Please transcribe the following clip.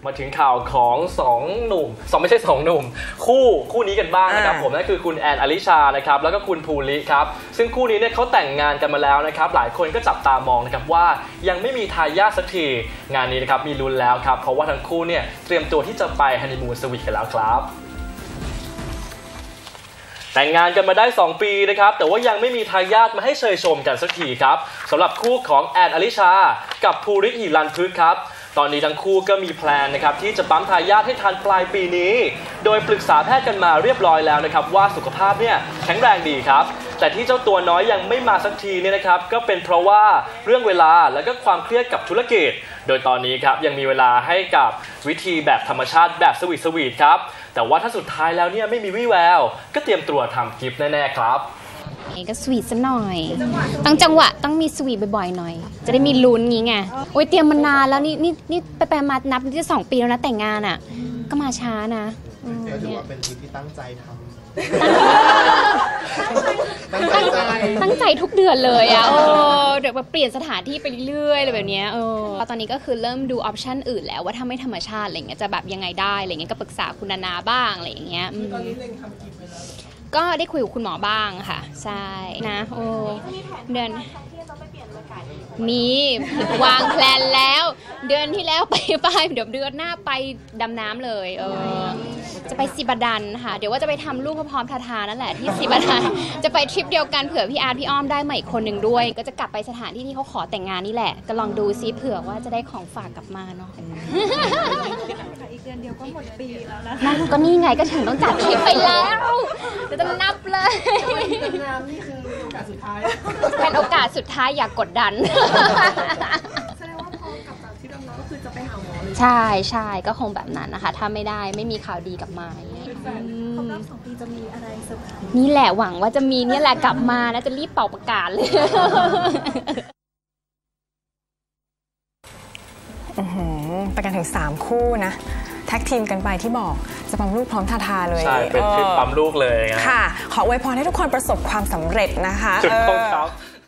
มาถึงข่าวของ2 หนุ่มไม่ใช่2 หนุ่มคู่นี้กันบ้างนะครับผมนั่นคือคุณแอนอลิชานะครับแล้วก็คุณภูริครับซึ่งคู่นี้เนี่ยเขาแต่งงานกันมาแล้วนะครับหลายคนก็จับตามองนะครับว่ายังไม่มีทายาทสักทีงานนี้นะครับมีลุ้นแล้วครับเพราะว่าทั้งคู่เนี่ยเตรียมตัวที่จะไปฮันนีมูนสวีทกันแล้วครับแต่งงานกันมาได้2 ปีนะครับแต่ว่ายังไม่มีทายาทมาให้เชยชมกันสักทีครับสำหรับคู่ของแอนอลิชากับภูริหิรัญพฤกษ์ครับตอนนี้ทั้งคู่ก็มีแพลนนะครับที่จะปั๊มทายาทให้ทันปลายปีนี้โดยปรึกษาแพทย์กันมาเรียบร้อยแล้วนะครับว่าสุขภาพเนี่ยแข็งแรงดีครับแต่ที่เจ้าตัวน้อยยังไม่มาสักทีเนี่ยนะครับก็เป็นเพราะว่าเรื่องเวลาและก็ความเครียดกับธุรกิจโดยตอนนี้ครับยังมีเวลาให้กับวิธีแบบธรรมชาติแบบสวีทครับแต่ว่าถ้าสุดท้ายแล้วเนี่ยไม่มีวี่แววก็เตรียมตัวทำกิฟต์แน่ๆครับก็สวีทซะหน่อยต้องจังหวะต้องมีสวีทบ่อยๆหน่อยจะได้มีลุ้นงี้ไงโอ้ยเตรียมมานานแล้วนี่ไปมานับนี่จะ2 ปีแล้วนะแต่งงานอ่ะก็มาช้านะถือว่าเป็นทริปที่ตั้งใจทำตั้งใจทุกเดือนเลยอ่ะเดี๋ยวเปลี่ยนสถานที่ไปเรื่อยอะไรแบบนี้ตอนนี้ก็คือเริ่มดูออปชั่นอื่นแล้วว่าถ้าไม่ธรรมชาติอะไรเงี้ยจะแบบยังไงได้อะไรเงี้ยก็ปรึกษาคุณนานาบ้างอะไรอย่างเงี้ยก็ได้คุยกับคุณหมอบ้างค่ะใช่นะเดือนมีวางแพลนแล้วเดือนที่แล้วไปเดี๋ยวเดือนหน้าไปดำน้ำเลยจะไปสิบดันค่ะเดี๋ยวว่าจะไปทำลูกพร้อมๆทานั่นแหละที่สิบดันจะไปทริปเดียวกันเผื่อพี่อาร์ตพี่อ้อมได้ใหม่อีกคนหนึ่งด้วยก็จะกลับไปสถานที่ที่เขาขอแต่งงานนี่แหละก็ลองดูซิเผื่อว่าจะได้ของฝากกลับมาเนาะอีกเดือนเดียวก็หมดปีแล้วนะนั่นก็นี่ไงก็ถึงต้องจัดทริปไปแล้วจะต้องนับเลยน้ำนี่คือโอกาสสุดท้ายเป็นโอกาสสุดท้ายอย่ากกดดันแสดงว่าพอกลับจากที่ดำน้ำก็คือจะไปหาหมอเลยใช่ก็คงแบบนั้นนะคะถ้าไม่มีข่าวดีกลับมาครบรอบ2 ปีจะมีอะไรเซอร์ไพรส์นี่แหละหวังว่าจะมีนี่แหละกลับมานะจะรีบเป่าประกาศเลยไปกันถึง3 คู่นะแท็กทีมกันไปที่บอกจะปั๊มลูกพร้อมทาเลยใช่เป็นทริปปั๊มลูกเลยค่ะขออวยพรให้ทุกคนประสบความสำเร็จนะคะถูกต้องครับ